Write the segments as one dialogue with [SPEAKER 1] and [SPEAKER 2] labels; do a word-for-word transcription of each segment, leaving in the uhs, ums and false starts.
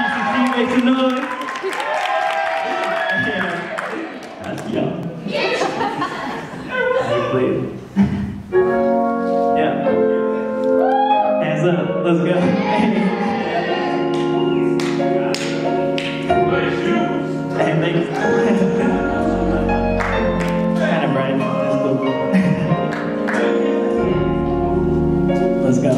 [SPEAKER 1] Make some noise. Yeah. That's young. Yeah. Hands up. Let's go. Hey, thanks. Kind of bright. That's cool. Let's go.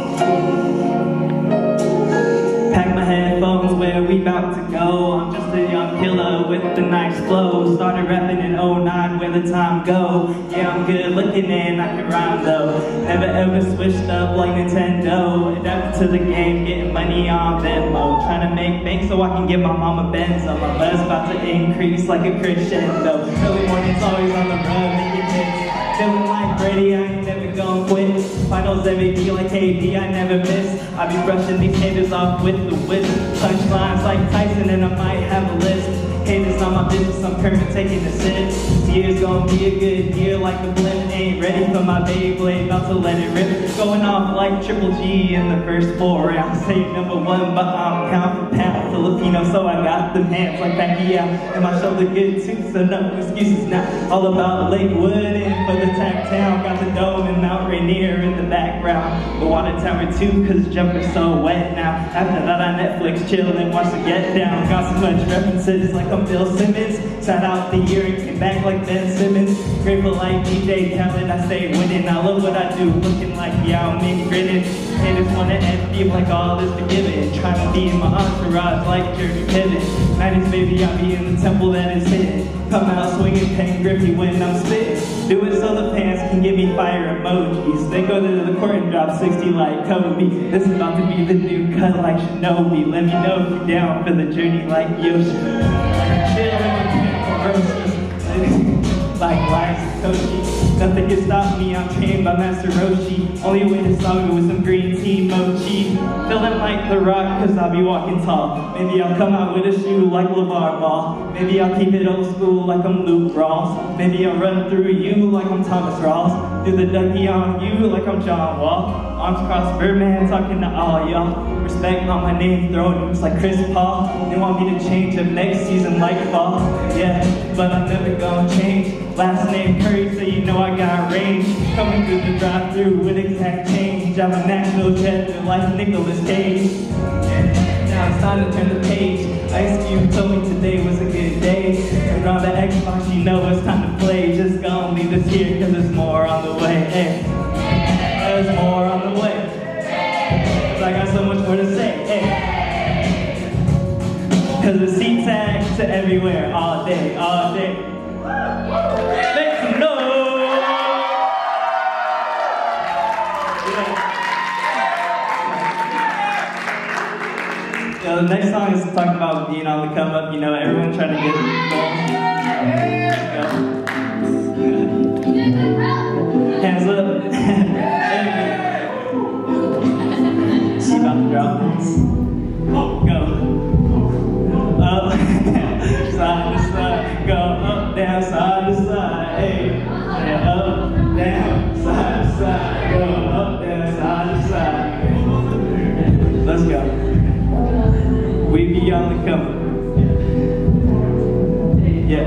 [SPEAKER 1] Pack my headphones, where we about to go? I'm just a young killer with a nice flow. Started rapping in oh nine, where the time go? Yeah, I'm good looking and I can rhyme though. Never ever switched up like Nintendo. Adapted to the game, getting money on Venmo. Trying to make bank so I can get my mama Benz. My buzz about to increase like a crescendo. Early mornings always on the road, making hits. Feeling like Brady, I ain't never gon' quit. Finals M V P like K D, I never miss. I be brushing these haters off with the whip. Punchlines like Tyson and I might have a list. Haters on my business, I'm current taking a sip. This year's gonna be a good year like the blimp. Ain't ready for my Beyblade, about to let it rip. Going off like Triple G in the first four rounds. Say number one, but I'm pound for pound Filipino, so I got them hands like Pacquiao. And my shoulder good too, so no excuses now. All about Lakewood and for the tack town. Got the dome and Mount Rainier in the background. The water tower too, cause the jumper's so wet now. After that I Netflix chill and watch the Get Down. Got so much references like I'm Bill Simmons. Sat out the year and came back like Ben Simmons. Grateful like D J Khaled, I stay winning. I love what I do, looking like Yao Ming grinning. Haters wanna end me like all is forgiven. Trying to be in my entourage like Jeremy Piven. nineties baby, I be in the temple that is hidden. Come out swinging Pen Griffey when I'm spitting. Do it so the fans can give me fire emojis. They go to the court and drop sixty like Kobe. This is about to be the new cut like Shinobi. Let me know if you're down for the journey like Yoshi. Like Lions and Koshi. Nothing can stop me, I'm trained by Master Roshi. Only way to stop me with some green tea mochi. Feeling like The Rock, cause I'll be walking tall. Maybe I'll come out with a shoe like LeVar Ball. Maybe I'll keep it old school like I'm Luke Ross. Maybe I'll run through you like I'm Thomas Ross. Do the ducky on you like I'm John Wall. Arms crossed, Birdman talking to all y'all. Respect on my name, throwing moves like Chris Paul. They want me to change up next season like fall. Yeah, but I'm never gonna change. Last name Curry, so you know I got range. Coming through the drive-thru with exact change. I'm a national treasure like Nicolas Cage. Now it's time to turn the page. Ice Cube told me today was a good day. Around the Xbox, you know it's time to play. Just gonna leave this here, cause there's more on the way. Hey. There's more on the way. Cause I got so much more to say. Hey. Cause the seat tag to everywhere, all day, all day. Make some noise! Yeah. Yeah, the next song is talking about being on the come up. You know, everyone trying to get going. Hands up. She about to drop this. Go. Up, down, side to side. Go up, down, side to side. Hey. And up, down, side to side. Go up, down, side to side. Let's go. We be on the come. Yeah.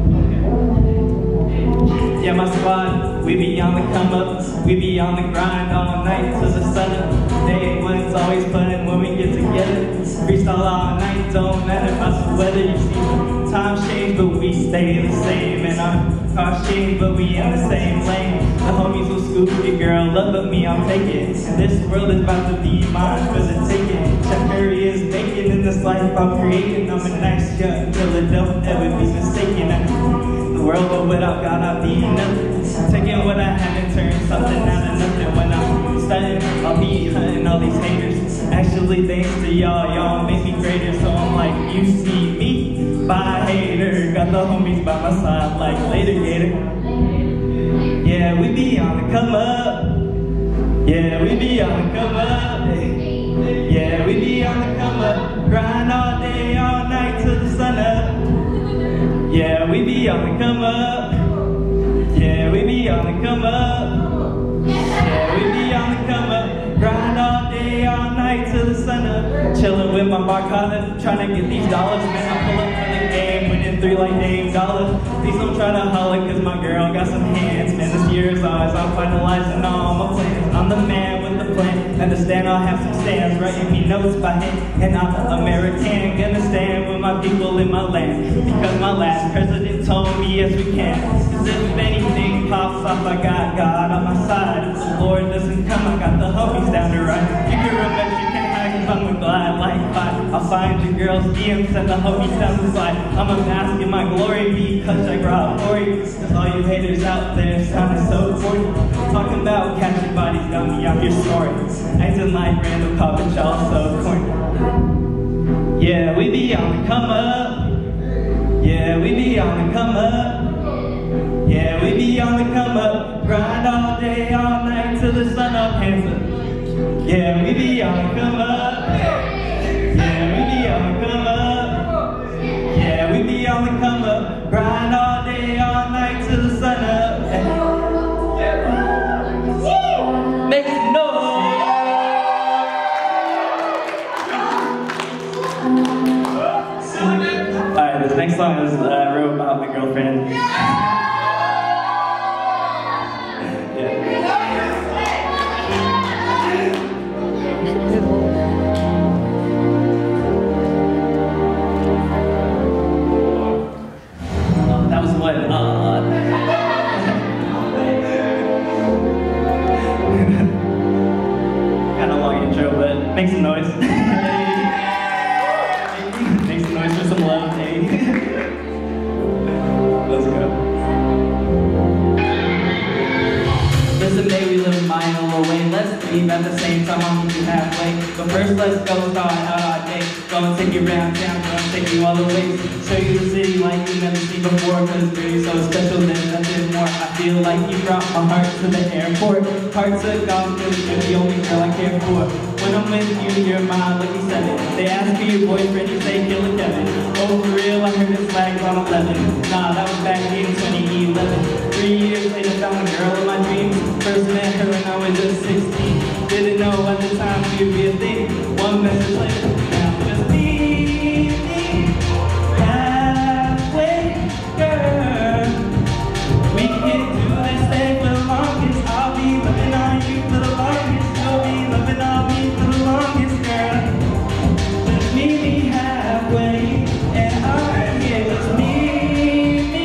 [SPEAKER 1] Yeah, my squad, we be on the come up. We be on the grind all night till the sun up. Day one's always fun when we get together. Freestyle all night, don't matter about the weather. You see, times change, but we stay the same. And our cars change, but we in the same lane. The homies will scoop your girl up, but me, I'm taking. And this world is about to be mine for the taking. Chef Curry is baking in this life I'm creating. I'm a nice young killer, don't ever be mistaken. The world, but without God, I'll be nothing. Taking what I have and turn something out of nothing. When I'm studying, I'll be hunting all these haters. Actually, thanks to y'all, y'all make me greater. So I'm like, you see me? Bye, hater. Got the homies by my side, like later, gator. Yeah, we be on the come up. Yeah, we be on the come up. Yeah, we be on the come up. Grind all day, all night till the sun up. Yeah, we be on the come up. Yeah, we be on the come up. Yeah, we be on the come up. Grind all day, all night. night till the sun up. Chilling with my barcada, trying to get these dollars. Man, I pull up for the game, winning three like Dame dollars. Please don't try to holler, cause my girl got some hands. Man, this year is ours, I'm finalizing all my plans. I'm the man with the plan, understand I'll have some stands. Writing me notes by hand, and I'm the American. Gonna stand with my people in my land. Because my last president told me yes we can. Cause if anything pops off, I got God on my side. If the Lord doesn't come, I got the homies down the ride. You can remember you can hide cause I'm a glide like fire. I'll find your girl's D M, send the homies down the slide. I'm a mask in my glory because I brought glory. Cause all you haters out there sounding so corny. Talking about catching bodies, got me out your story. Acting like Randall Cobb, but y'all so corny. Yeah, we be on the come up. Yeah, we be on the come up. Yeah, we be on the come up. Grind all day, all night till the sun up. Hands up. Yeah, we be on the come up. Yeah, we be on the come up. Yeah, we be on the come up. Grind all day, all night till the sun up. Make some noise. Alright, this next song is uh, I wrote about my girlfriend. That was what, uh... kind of long intro, but make some noise. Make some noise for some love, hey. Let's go. Listen, babe, we live a mile away. Let's leave at the same time, I'll meet you halfway. But first, let's go start out our day. Gonna take you around town, gonna take you all the way. Show you the city like you've never seen before. Cause girl, you're so special, there's nothing more. I feel like you brought my heart to the airport. Heart took off, cause you're the only girl I care for. When I'm with you, you're my lucky seven. They ask for your boyfriend, you say Killer Kevin. Oh, for real, I heard his flag's on eleven. Nah, that was back in twenty eleven. Three years later, found a girl in my dreams. First met her when I was just sixteen. Didn't know at the time we'd be a thing. One message later, now just meet me halfway, girl. We can do this thing for the longest. I'll be loving on you for the longest. You'll be loving on me for the longest, girl. Just meet me halfway, and I'll be here. Just meet me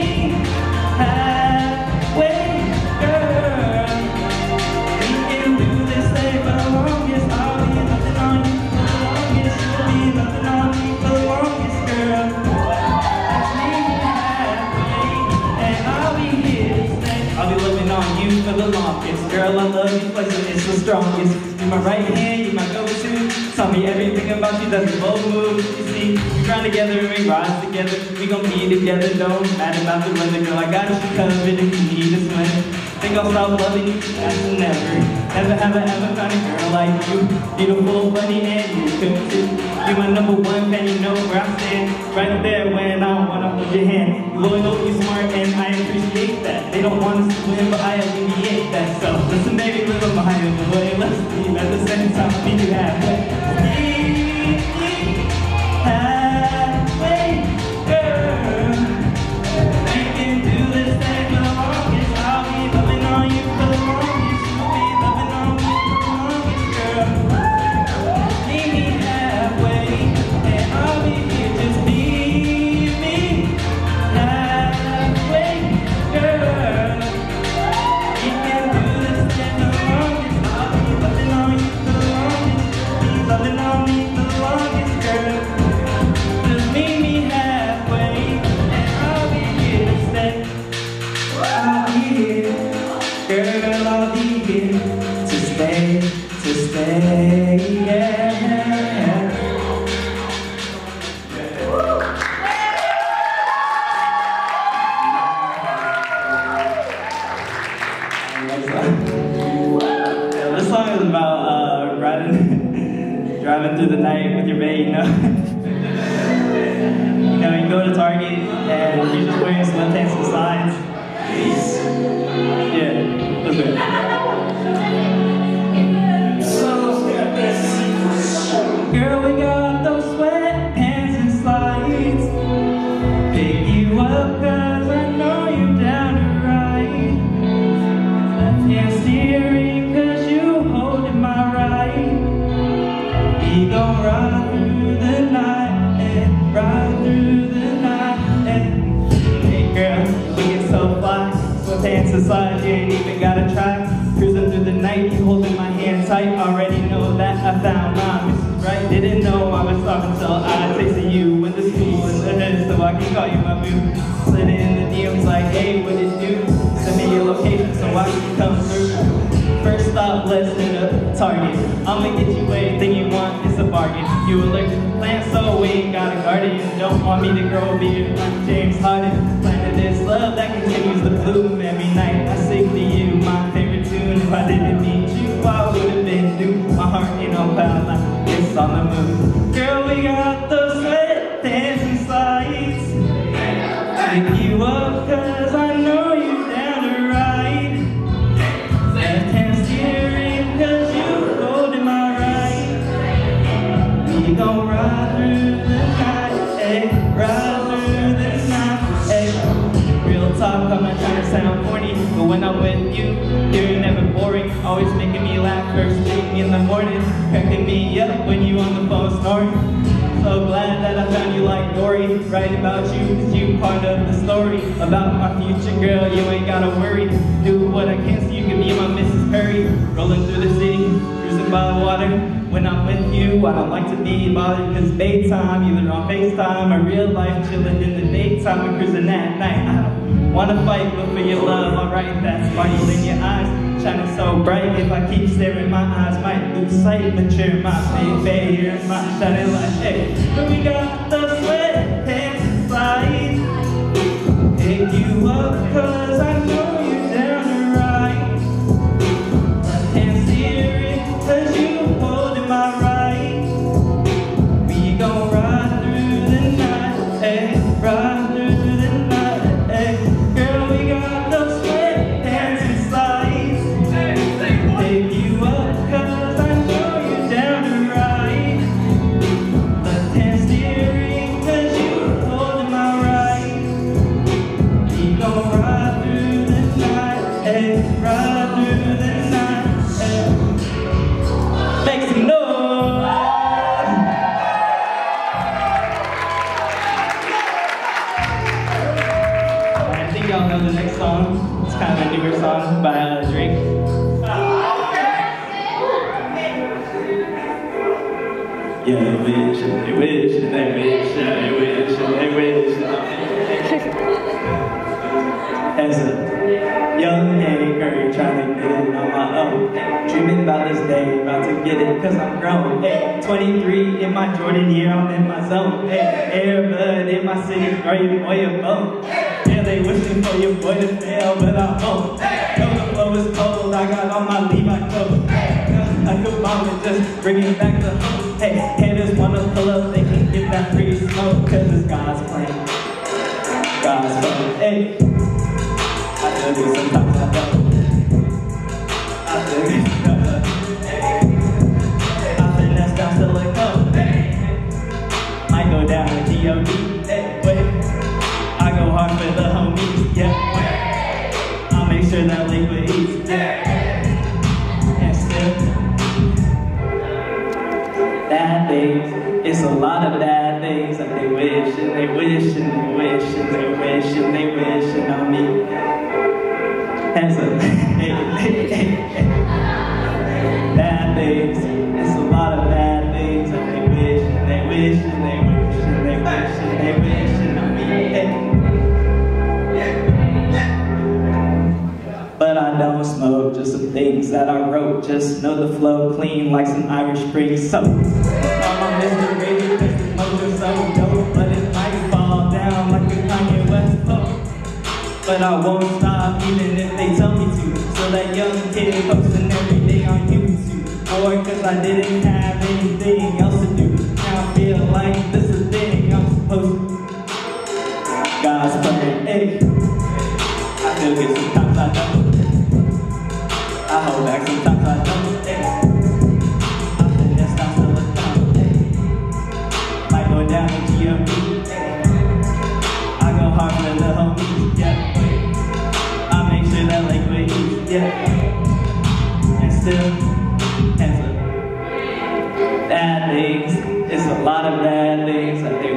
[SPEAKER 1] halfway, girl. We can do this thing for the longest. I'll be loving on you for the longest. You'll be loving on me for the longest, girl. Just meet me halfway, and I'll be here to stay. I'll be loving on you for the longest. Girl, I love you, flexing it's the strongest. You're my right hand, you're my go-to. Tell me everything about you, that's a bold move. You see, we grind together and we rise together. We gon' be together, don't matter about the weather. Girl, I got you covered if you need a swim. Think I'll stop loving you, that's a never. Never have I ever found a girl like you. Beautiful, funny, and you could too. You're my number one fan, you know where I stand. Right there when I wanna hold your hand. You loyal, you smart, and I appreciate that. They don't want us to win, but I alleviate that. So, listen baby, live a mile away. Let's leave at the same time, meet you halfway. Meet me halfway, girl. We can do this thing for the longest. I'll be loving on you for the longest. You'll be loving on me for the longest, girl. Meet me halfway, and I'll be here. Just meet me halfway, girl. We can do this thing for the longest. I'll be loving on you for the longest. You'll be loving on me for the longest, girl. Just meet me halfway, and I'll be here to stay. I'll be here, girl, I'll be here to stay, to stay, yeah. Yeah, this song is about uh, riding, driving through the night with your babe, you know? You know, you go to Target and you're just wearing sweatpants and slides. Yeah, that's it. Girl, we got those sweatpants and slides. Pick you up cause I know you're down to ride. Left hand steering cause you holding my right. We gon' ride through the night, eh, ride through the night, eh. Hey girl, we get so fly. Sweatpants and slides, you ain't even gotta try. Cruising through the night, you holding my hand tight. Already know that I found my missus right. Didn't know I was talking till I tasted you. Went to school in the hood so I can call you my boo. Slid in the D Ms like, hey, what it do? Send me your location so I can come through. First stop, let's hit a Target. I'ma get you anything you want, it's a bargain. You allergic to plants, so we ain't got a guardian. Don't want me to grow a beard like James Harden. Planted this love that continues to bloom every night. I sing to you my favorite tune. If I didn't meet you, I would've been doomed. My heart ain't on pound line, it's on the move. Girl, we got those sweatpants and slides. Pick you up cause I know you're down to ride. Left hand steering cause you holding my right. We gon' ride through the night, eh, ride through the night, eh. Real talk, I'm not trying to sound corny, but when I'm with you, you're never boring. Always making me laugh first thing in the morning, cracking me up when you on the phone snoring. So glad that I found you like Dory. Write about you cause you part of the story. About my future girl, you ain't gotta worry. Do what I can so you can be my Missus Perry. Rolling through the city, cruising by the water. When I'm with you, I don't like to be bothered cause daytime, either on FaceTime or real life, chilling in the daytime and cruising at night. I don't wanna fight, but for your love, alright, that sparkle in your eyes. Shining so bright, if I keep staring, my eyes might lose sight. Mature my baby, here my shining light. Hey, but we got the sweatpants and slides. Pick you up cause I know you're down to ride. Left hand steering cause you holding my right. We gon' ride through the night, eh, ride through the night, eh. Girl, we got those sweatpants and slides. Pick you up cause I know you're down to ride. Left hand steering cause you holding my right. We gon' ride through the night, eh, ride through the night, eh. Make some noise! I think y'all know the next song. It's kind of a newer song by uh, Drake. Yeah, they wish, and they wish, and they wish, and they wish, and they wish, and they wish. As a young hater trying to get it on my own, hey, dreaming about this day, about to get it cause I'm grown. Hey, twenty-three in my Jordan year, I'm in my zone. Hey, Airbud in my city, are your boy a bone? Yeah, they wishing for your boy to fail, but I won't. Know the flow is cold, I got on my Levi clothes. I could bomb it, just bring it back to home. Hey, haters wanna pull up, they can get that free smoke, cause it's God's plan, God's plan. Hey, I feel good sometimes I don't. I feel good sometimes I don't. I finesse down till it goes. Might go down with G O D. Hey, wait, I go hard for the homies, yeah. I'll make sure that liquid eats, yeah. And still, bad things, it's a lot of bad things that they wish and they wish and they wish and they wish and they wish and on me. Hands up. Hey, hey, hey, hey. Bad things, it's a lot of bad things that they wish and they wish and they wish and they wish and they wish and on me. Hey. But I don't smoke, just some things that I wrote. Just know the flow clean like some Irish Spring soap. I'm on Mister Radio cause the motor's so dope, but it might fall down like a Kanye West post. But I won't stop even if they tell me to. So that young kid posting every day on YouTube. Or cause I didn't have anything else to do. Now I feel like this is the thing I'm supposed to. God's plan, hey. I feel good sometimes I don't. I hold back sometimes I don't, hey. I finesse down till it down, hey. G O D. I go hard for the homies, yeah. I make sure that like we eat, yeah. And still, hands up. Bad things, it's a lot of bad things. I think